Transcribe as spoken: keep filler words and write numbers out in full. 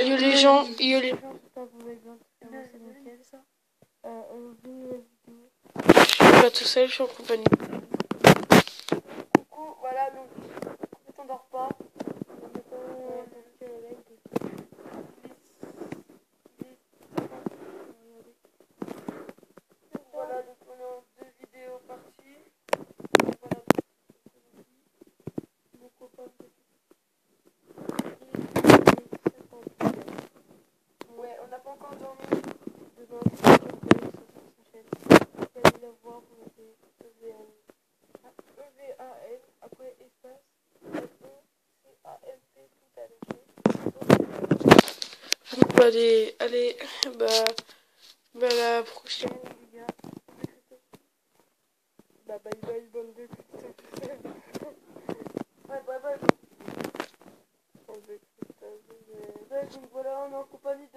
Yo les gens, yo les gens, j'espère que vous allez bien. Moi, c'est nickel. Euh, aujourd'hui, la vidéo. Je suis pas tout seul, je suis en compagnie. Coucou, voilà, donc, ne t'endors pas. Ouais, donc, euh, là, il est voilà, donc on est en deux vidéos parties. Voilà, mon copain. Ouais, on n'a pas encore dormi. Demain, c'est sûr que ça s'enchaîne. Vous allez la voir, vous mettez E V A N, après espace, F O C A M P tout attaché. Donc, bah, allez, allez, bah, bah, à la prochaine, les gars. Bah bye bye bande de cristal. Ouais bye bye. Ouais donc voilà on est en compagnie